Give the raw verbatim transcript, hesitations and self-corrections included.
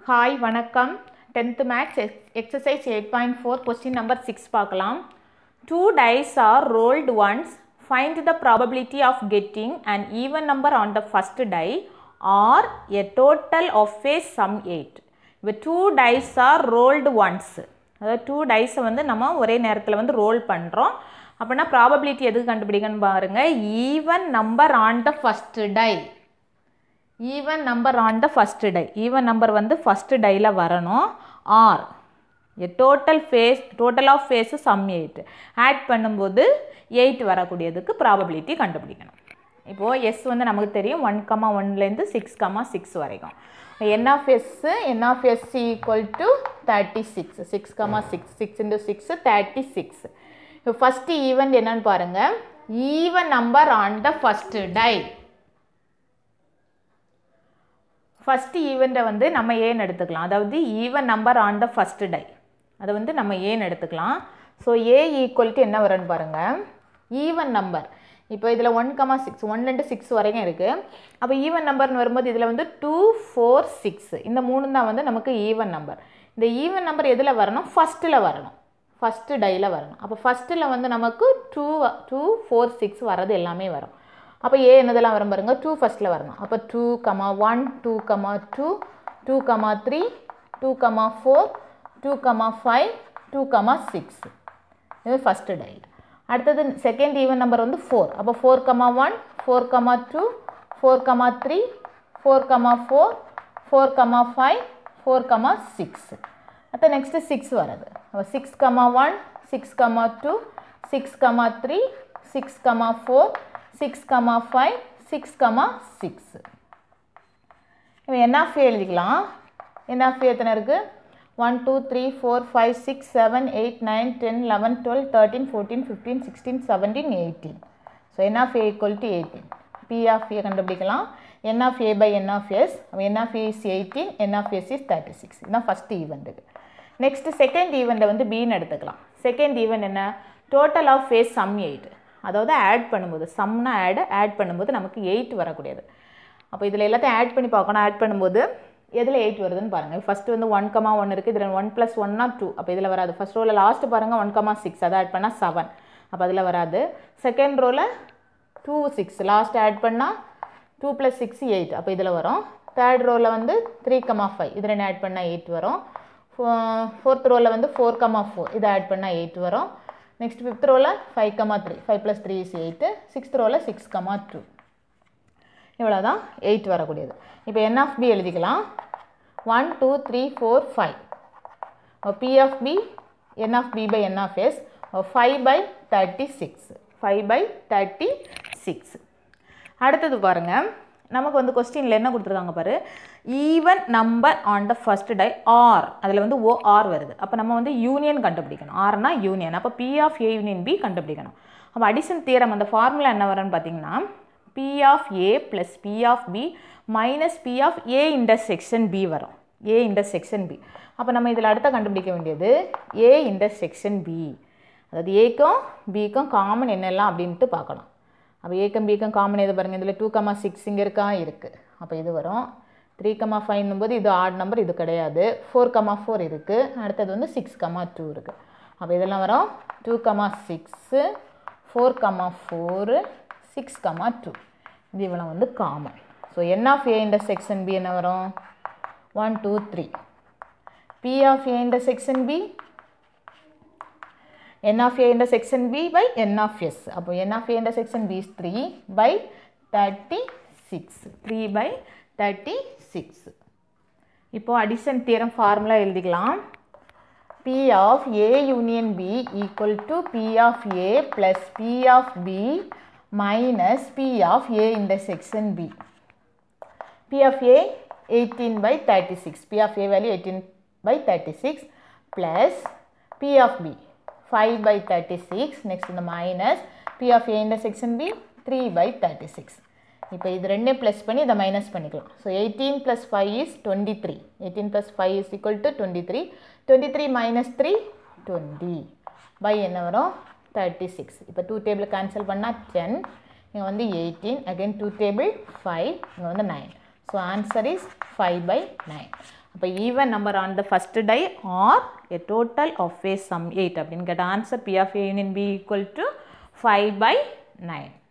Hi, வணக்கம். tenth Maths exercise eight point four question number six பார்க்கலாம். Two dice are rolled once. Find the probability of getting an even number on the first die or a total of a sum eight. இப்போ two dice are rolled once. அதாவது two dice வந்து நம்ம ஒரே நேரத்தில் வந்து roll பண்ணுறோம். அப்படின்னா probability எதுக்கு கண்டுபிடிக்கணும்னு பாருங்க. Even number on the first die. Even number on the first die. Even number வந்து first dieல வரணும். Or a total phase, total of phase sum eight. Add பண்ணும்போது eight வரக்கூடியதுக்கு probability கண்டுபிடிக்கணும். இப்போ S வந்து நமக்கு தெரியும் one, one லேருந்து six, six வரைக்கும். N of S, N of S equal to thirty-six. six, six, six into six, thirty-six. இப்போ first event என்னன்னு பாருங்க. Even number on the first die. First event வந்து நம்ம ஏன்னு எடுத்துக்கலாம். அதாவது even number on the first die. அது வந்து நம்ம ஏன்னு எடுத்துக்கலாம். ஸோ A equal to என்ன வரும்னு பாருங்க. even number. இப்போ இதில் one, six, one லேருந்து six வரைக்கும் இருக்குது. அப்போ even numberனு வரும்போது இதில் வந்து two, four, six. இந்த மூணு தான் வந்து நமக்கு even number. இந்த even number எதில் வரணும்? ஃபஸ்ட்டில் வரணும். ஃபஸ்ட்டு டையில் வரணும். அப்போ ஃபஸ்ட்டில் வந்து நமக்கு two, two, four, six வரது எல்லாமே வரும். அப்போ ஏ என்னதெல்லாம் வரும் பாருங்க. two ஃபஸ்ட்டில் வரணும். அப்போ two, one, two, two, two, three, two, four, two, five, two, six. இது ஃபஸ்ட்டு டை. அடுத்தது செகண்ட் ஈவன் நம்பர் வந்து four. அப்போ four, one, four, two, four, three, four, four, four, five, four, six. அடுத்த next six வருது. அப்போ six, one, six, two, six, three, six, four, six, five, six, six. இப்போ N of A எழுதிக்கலாம். N of A எத்தனை இருக்குது? one, two, three, four, five, six, seven, eight, nine, ten, eleven, twelve, thirteen, fourteen, fifteen, sixteen, seventeen, eighteen. So N of A equal to eighteen. P of A கண்டுபிடிக்கலாம். N of A by N of S. N of A is eighteen, N of S is thirty-six. இதுதான் first event. Next second ஈவெண்ட்டை வந்து Bன்னு எடுத்துக்கலாம். Second event என்ன? Total of face sum eight. அதாவது add பண்ணும்போது சம்னா ஆட் ஆட் பண்ணும்போது நமக்கு எயிட் வரக்கூடியது. அப்போ இதில் எல்லாத்தையும் ஆட் பண்ணி பார்க்கணும். ஆட் பண்ணும்போது எதில் எயிட் வருதுன்னு பாருங்கள். ஃபஸ்ட்டு வந்து ஒன் கமா ஒன் இருக்குது. இதில் ஒன் ப்ளஸ் ஒன்னா டூ. அப்போ இதில் வராது. ஃபஸ்ட் ரோவில் லாஸ்ட்டு பாருங்கள் ஒன் கமா சிக்ஸ். அதை ஆட் பண்ணால் செவன். அப்போ அதில் வராது. செகண்ட் ரோவில் டூ சிக்ஸ் லாஸ்ட் ஆட் பண்ணால் டூ ப்ளஸ் சிக்ஸ் எயிட். அப்போ இதில் வரும். தேர்ட் ரோவில் வந்து த்ரீ கமா ஃபைவ். இதில் என்ன ஆட் பண்ணால் எயிட் வரும். ஃபோர்த் ரோவில் வந்து ஃபோர் கமா ஃபோர். இதை ஆட் பண்ணால் எயிட் வரும். நெக்ஸ்ட் ஃபிஃப்த் ரோவில் five comma three. Five plus three is eight. Sixth ரோவில் சிக்ஸ் கமா டூ. இவ்வளோ தான் எயிட் வரக்கூடியது. இப்போ N of B எழுதிக்கலாம். One, two, three, four, five. P of B, N of B by N of S, five by thirty-six. Five by thirty-six. அடுத்தது பாருங்கள். நமக்கு வந்து கொஸ்டினில் என்ன கொடுத்துருக்காங்க பாரு. Even number on the first die or. அதில் வந்து ஓ ஆர் வருது. அப்போ நம்ம வந்து யூனியன் கண்டுபிடிக்கணும். ஆர்னா யூனியன். அப்போ P of A union B கண்டுபிடிக்கணும். அப்போ அடிஷன் தியரம் அந்த ஃபார்முலா என்ன வரும்னு பார்த்தீங்கன்னா P of A plus P of B minus P of A intersection B வரும். A intersection B. அப்போ நம்ம இதில் அடுத்த கண்டுபிடிக்க வேண்டியது A intersection B. அதாவது ஏக்கும் பிக்கும் காமன் என்னெல்லாம் அப்படின்ட்டு பார்க்கணும். அப்போ ஏக்கும் பிக்கும் காமன் எது பாருங்கள். இதில் டூ கமா சிக்ஸ் இங்கே இருக்கா இருக்குது. அப்போ இது வரும். த்ரீ கமா ஃபைவ்னும் போது இது ஆட் நம்பர், இது கிடையாது. ஃபோர் கமா ஃபோர் இருக்குது. அடுத்தது வந்து சிக்ஸ் கமா டூ இருக்குது. அப்போ இதெல்லாம் வரும். Two comma six, four comma four, six comma two. இது இவ்வளோ வந்து common. So N of A intersection B என்ன வரும்? One, two, three. P of A intersection B, N of A intersection B by N of S. அப்போ N of A intersection B is three by thirty-six. Three by thirty-six. இப்போ addition theorem formula எழுதிக்கலாம். P of A union B equal to P of A plus P of B minus P of A intersection B. P of A eighteen by thirty-six. P of A value eighteen by thirty-six plus P of B five by thirty-six. Next இந்த minus P of A intersection B three by thirty-six. இப்போ இது ரெண்டே plus பண்ணி இதை minus பண்ணிக்கலாம். So eighteen plus five is twenty three. Eighteen plus five is equal to twenty three. Twenty three minus three twenty by என்ன வரும்? Thirty six. இப்போ two table cancel பண்ணால் டென். இங்கே வந்து eighteen. Again two table five. இங்கே வந்து nine. So answer is five by nine. அப்போ even number on the first die are a total of a sum eight அப்படின்னு கேட்ட answer P of A union B equal to five by nine.